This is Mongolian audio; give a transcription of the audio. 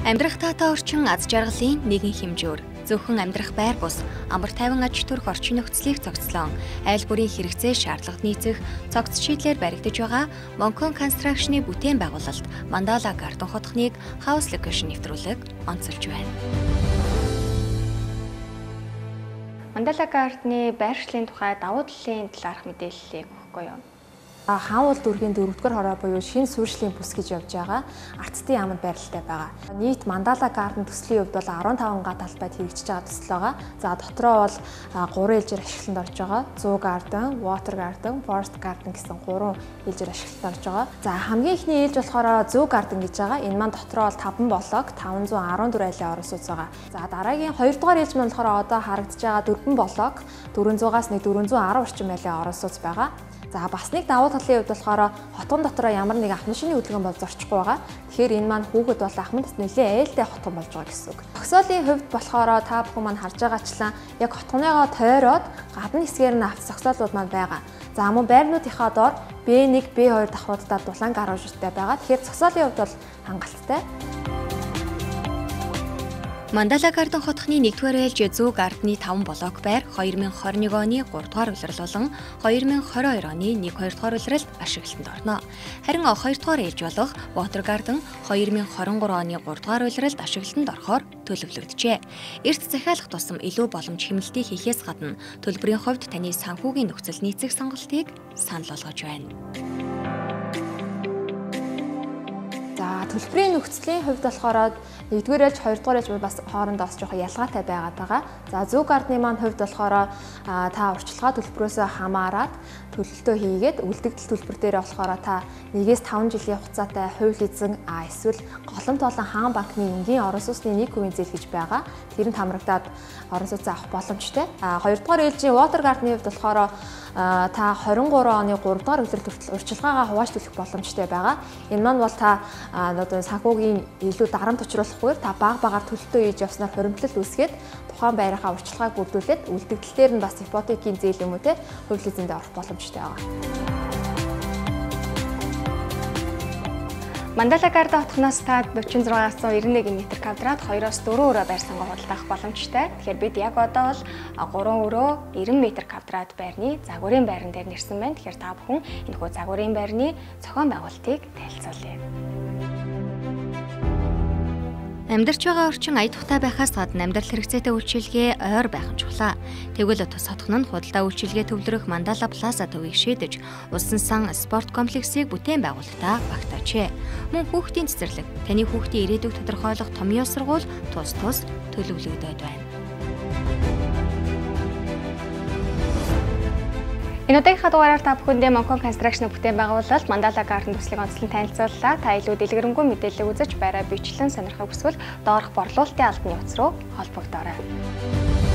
Амьдрах таатай орчин аз жаргалын нэгэн хэмжүүр. Зөвхөн амьдрах байр бус, амар тайван аж төрх орчин нөхцөлийг зохицлон, айл бүрийн хэрэгцээ шаардлагад нийцэх цогц шийдлээр баригдаж байгаа Монкон Construction-ы бүтээн байгуулалт Мандала Гарден хотхныг House Location нэвтрүүлэг онцолж байна. Мандала Гардны байршлын тухай давуу талын талаарх мэдээллийг өгөхгүй юу? Хаанвал дүүргийн 4-р хороо буюу шинэ суурьшлийн бүс гэж явж байгаа Арцдын яамд байралтай байгаа. Нийт Мандала Гарден төслийн хувьд бол 15 га талбайд хэрэгжиж байгаа төсөл байгаа. За дотроо бол 3 ээлжээр ашиглалтанд орж байгаа. Zoo Garden, Water Garden, Forest Garden гэсэн 3 ээлжээр ашиглалтанд орж байгаа. За хамгийн ихний ээлж болохоор Zoo Garden гэж байгаа. Энэ маань дотроо бол 5 блок 514 айлын орон сууц байгаа. За дараагийн 2-р ээлж маань болохоор одоо харагдаж байгаа 4 блок 400-аас 410 орчим айлын орон сууц байгаа. За бас нэг давуу талын хувьд болохоор хотгон дотроо ямар нэг ахмад шинийн хөдөлгөөн бол зорчихгүй байгаа. Тэгэхээр энэ маань хүүхэд бол ахмад нэлээд ээлтэй хотгон болж байгаа гэсэн үг. Зогсоолын хувьд болохоор та бүхэн маань харж байгаачлан яг хотгоныгоо тойроод гадна хэсгээр нь авто зогсоолууд маань байгаа. За мөн байрнуудынхаа доор B1, B2 давхруудтай дулаан гарууштай байгаа. Тэгэхээр зогсоолын хувьд бол хангалттай. Мандала Гарден хотхны 1-р ээлж Zoo Garden-ы 5 блок байр 2021 оны 3-р улирал болон 2022 оны 1-2-р улиралд ашиглалтанд орно. Харин 2-р ээлж болох Water Garden 2023 оны 3-р улиралд ашиглалтанд орохоор төлөвлөгдөжээ. Эрт захиалах тусам илүү боломж хэмнэлтийг хийхээс гадна төлбөрийн хувьд таны санхүүгийн нөхцөл нийцэх сонголтыг санал болгож байна. За төлбөрийн нөхцөлийн хувьд болохоор 1-р ээлж 2-р ээлж бас хоорондоо бас жоохон ялгаатай байгаад байгаа. За Zoo Garden-ы маань хувьд болохоор та урьдчилгаа төлбөрөөс хамаарат төлөлтөө хийгээд үлдэгдэл төлбөр дээр болохоор та 1-5 жилийн хугацаатай хууль эзэн эсвэл голомт болон хаан банкны энгийн орон сууцны 1% зээл гэж байгаа. Тэр нь хамрагдаад орон сууцаа авах боломжтой. 2-р ээлжийн Water Garden-ы хувьд болохоор та 23 оны 3-р улиралд хүртэл урьдчилгаагаа хувааж төлөх боломжтой байгаа. Энэ маань бол та одоо санхүүгийн илүү дарамт учруулахгүйгээр та бага төлөлтөө хийж явснаар хуримтлал үүсгээд тухайн байрынхаа урьдчилгааг бүрдүүлээд үлдэгдэл дээр нь бас ипотекийн зээл юм уу те хууль эзэндээ орох боломжтой байгаа. Мандала Гарден хотхноос та 4691 м2-д 2-4 өрөө байр сангуу худалдаах боломжтой. Тэгэхээр бид яг одоо бол 3 өрөө 90 м2-д байрны загварын байран дээр нэрсэн байна. Тэгэхээр та бүхэн энэхүү загварын байрны зохион байгуулалтыг танилцуулъя. Амьдарч байгаа орчин ая тухтай байхаас гадна амьдрал хэрэгцээтэй үйлчилгээ ойр байх нь чухал. Тэгвэл тус хотхон нь худалдаа үйлчилгээ төвлөрөх Мандала Плаза төвийг шийдэж, Улсын сан спорт комплексыг бүтээн байгуулалтаа багтаажээ. Мөн хүүхдийн цэцэрлэг, таны хүүхдийн ирээдүйг тодорхойлох томьёо сургууль тус төлөвлөгдөд байна. Энэ удаагийнхаа дугаараар та бүхэндээ Монкон Construction бүтээн байгуулалт Мандала Гарден төслийг онцлон танилцууллаа. Та илүү дэлгэрэнгүй мэдээлэл үзэж байраа бичлэн сонирхох хүсвэл доорх борлуулалтын албаны утас руу холбогдоорой.